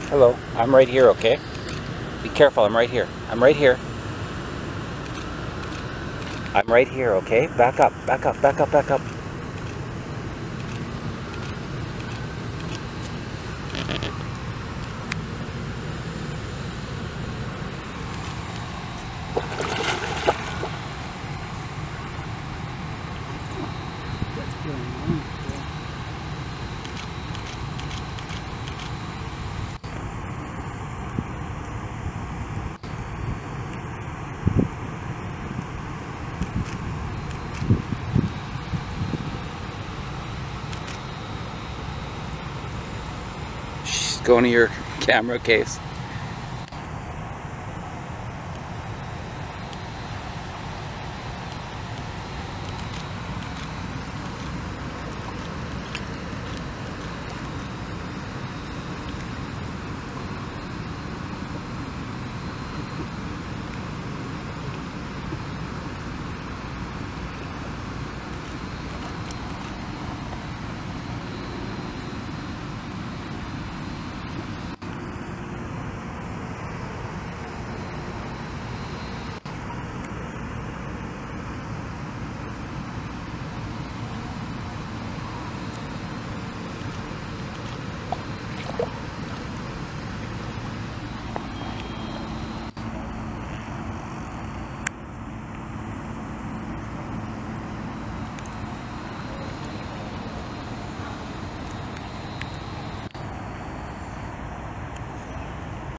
Hello, I'm right here, okay? Be careful, I'm right here. I'm right here. I'm right here, okay? Back up, back up, back up, back up. Shh, go into your camera case.